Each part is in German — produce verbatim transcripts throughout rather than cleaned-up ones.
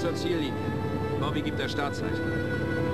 zur Ziellinie. Bobby gibt das Startzeichen.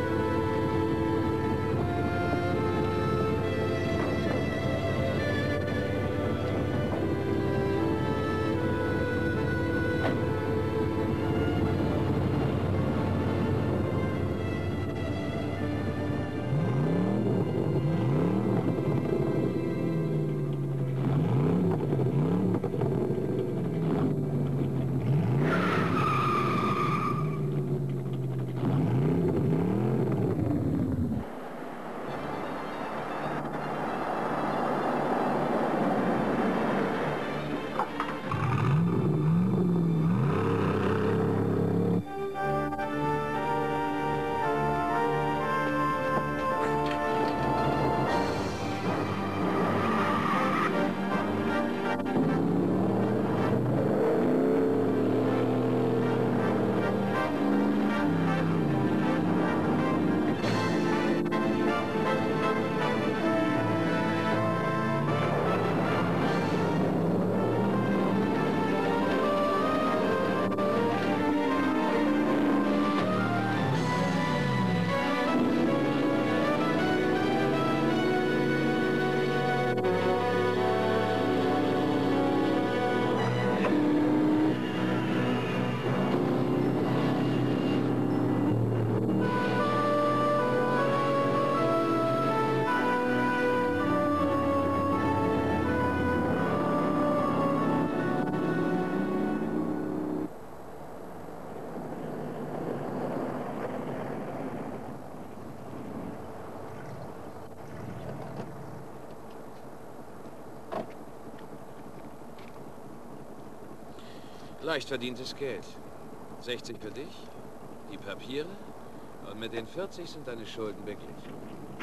Leicht verdientes Geld. sechzig für dich, die Papiere und mit den vierzig sind deine Schulden beglichen.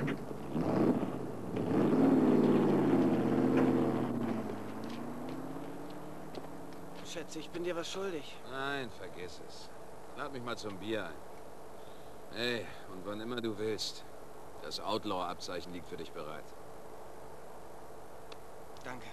Schätze, ich bin dir was schuldig. Nein, vergiss es. Lad mich mal zum Bier ein. Hey, und wann immer du willst. Das Outlaw-Abzeichen liegt für dich bereit. Danke.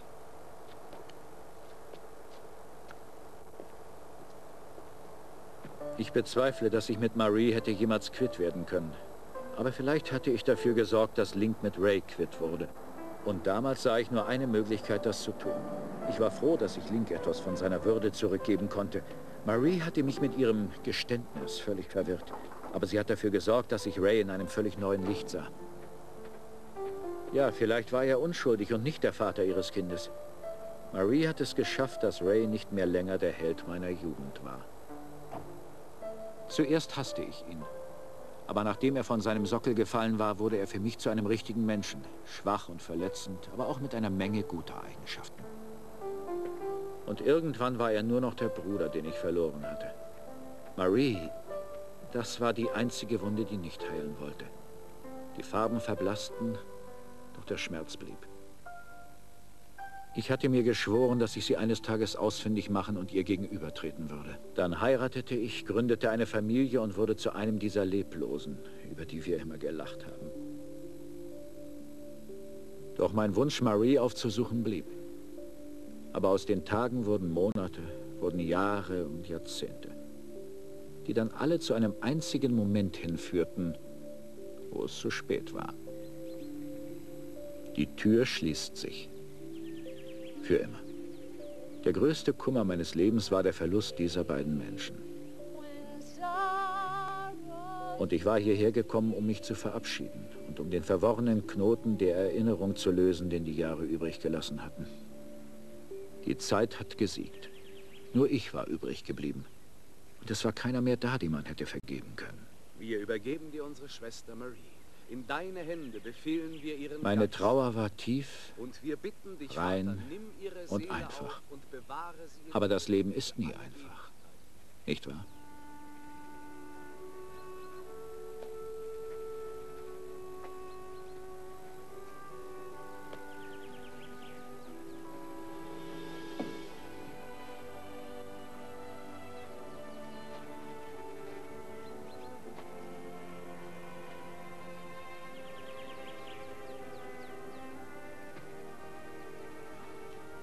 Ich bezweifle, dass ich mit Marie hätte jemals quitt werden können. Aber vielleicht hatte ich dafür gesorgt, dass Link mit Ray quitt wurde. Und damals sah ich nur eine Möglichkeit, das zu tun. Ich war froh, dass ich Link etwas von seiner Würde zurückgeben konnte. Marie hatte mich mit ihrem Geständnis völlig verwirrt. Aber sie hat dafür gesorgt, dass ich Ray in einem völlig neuen Licht sah. Ja, vielleicht war er unschuldig und nicht der Vater ihres Kindes. Marie hat es geschafft, dass Ray nicht mehr länger der Held meiner Jugend war. Zuerst hasste ich ihn. Aber nachdem er von seinem Sockel gefallen war, wurde er für mich zu einem richtigen Menschen. Schwach und verletzend, aber auch mit einer Menge guter Eigenschaften. Und irgendwann war er nur noch der Bruder, den ich verloren hatte. Marie, das war die einzige Wunde, die nicht heilen wollte. Die Farben verblassten, doch der Schmerz blieb. Ich hatte mir geschworen, dass ich sie eines Tages ausfindig machen und ihr gegenübertreten würde. Dann heiratete ich, gründete eine Familie und wurde zu einem dieser Leblosen, über die wir immer gelacht haben. Doch mein Wunsch, Marie aufzusuchen, blieb. Aber aus den Tagen wurden Monate, wurden Jahre und Jahrzehnte, die dann alle zu einem einzigen Moment hinführten, wo es zu spät war. Die Tür schließt sich. Für immer. Der größte Kummer meines Lebens war der Verlust dieser beiden Menschen. Und ich war hierher gekommen, um mich zu verabschieden und um den verworrenen Knoten der Erinnerung zu lösen, den die Jahre übrig gelassen hatten. Die Zeit hat gesiegt. Nur ich war übrig geblieben. Und es war keiner mehr da, dem man hätte vergeben können. Wir übergeben dir unsere Schwester Marie. In deine Hände befehlen wir ihren Meine Geist. Trauer war tief, Und wir bitten dich, rein Vater, nimm ihre und Seele einfach. auf und bewahre sie in Aber das Leben ist nie einfach. Nicht wahr?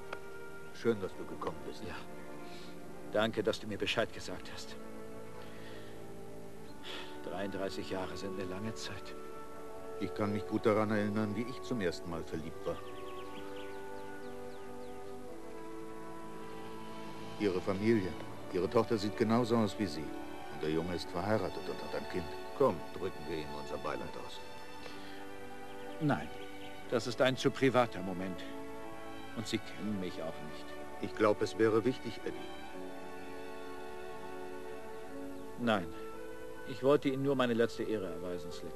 Schön, dass du gekommen bist. Ja. Danke, dass du mir Bescheid gesagt hast. dreiunddreißig Jahre sind eine lange Zeit. Ich kann mich gut daran erinnern, wie ich zum ersten Mal verliebt war. Ihre Familie, ihre Tochter sieht genauso aus wie Sie. Und der Junge ist verheiratet und hat ein Kind. Komm, drücken wir ihm unser Beileid aus. Nein, das ist ein zu privater Moment. Und Sie kennen mich auch nicht. Ich glaube, es wäre wichtig, Eddie. Nein, ich wollte Ihnen nur meine letzte Ehre erweisen, Slick.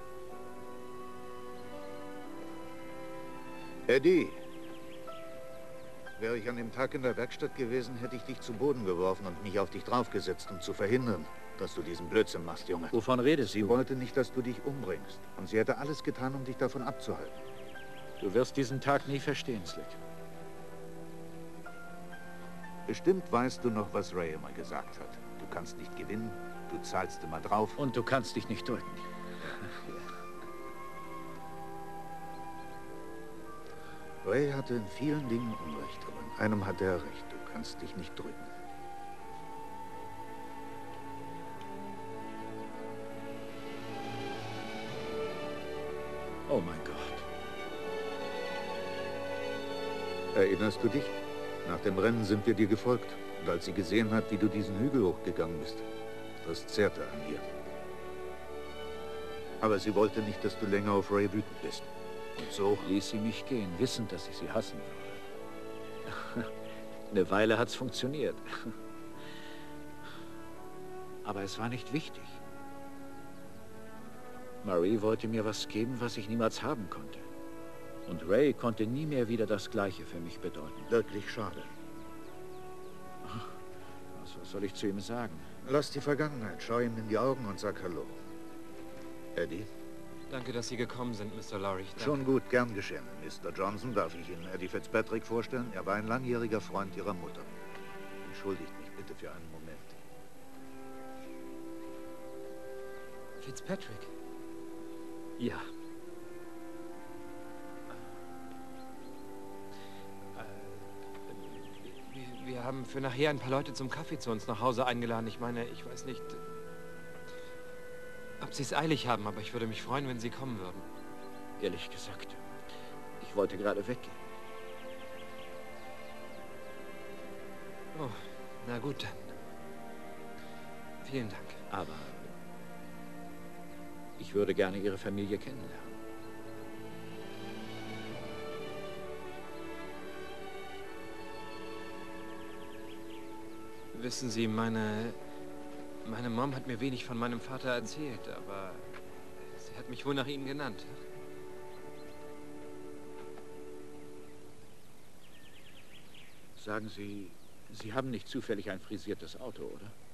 Eddie, wäre ich an dem Tag in der Werkstatt gewesen, hätte ich dich zu Boden geworfen und mich auf dich draufgesetzt, um zu verhindern, dass du diesen Blödsinn machst, Junge. Wovon redest du? Sie wollte nicht, dass du dich umbringst. Und sie hätte alles getan, um dich davon abzuhalten. Du wirst diesen Tag nie verstehen, Slick. Bestimmt weißt du noch, was Ray immer gesagt hat. Du kannst nicht gewinnen, du zahlst immer drauf. Und du kannst dich nicht drücken. Ray hatte in vielen Dingen Unrecht, aber in einem hatte er recht. Du kannst dich nicht drücken. Oh mein Gott. Erinnerst du dich? Nach dem Rennen sind wir dir gefolgt. Und als sie gesehen hat, wie du diesen Hügel hochgegangen bist, das zehrte an ihr. Aber sie wollte nicht, dass du länger auf Ray wütend bist. Und so ließ sie mich gehen, wissend, dass ich sie hassen würde. Eine Weile hat's funktioniert. Aber es war nicht wichtig. Marie wollte mir was geben, was ich niemals haben konnte. Und Ray konnte nie mehr wieder das Gleiche für mich bedeuten. Wirklich schade. Was, was soll ich zu ihm sagen? Lass die Vergangenheit, schau ihm in die Augen und sag Hallo. Eddie? Danke, dass Sie gekommen sind, Mister Lowry. Danke. Schon gut, gern geschehen. Mister Johnson, darf ich Ihnen Eddie Fitzpatrick vorstellen? Er war ein langjähriger Freund Ihrer Mutter. Entschuldigt mich bitte für einen Moment. Fitzpatrick? Ja. Wir, wir haben für nachher ein paar Leute zum Kaffee zu uns nach Hause eingeladen. Ich meine, ich weiß nicht, ob Sie es eilig haben, aber ich würde mich freuen, wenn Sie kommen würden. Ehrlich gesagt, ich wollte gerade weggehen. Oh, na gut dann. Vielen Dank. Aber ich würde gerne Ihre Familie kennenlernen. Wissen Sie, meine... Meine Mom hat mir wenig von meinem Vater erzählt, aber sie hat mich wohl nach ihm genannt. Sagen Sie, Sie haben nicht zufällig ein frisiertes Auto, oder?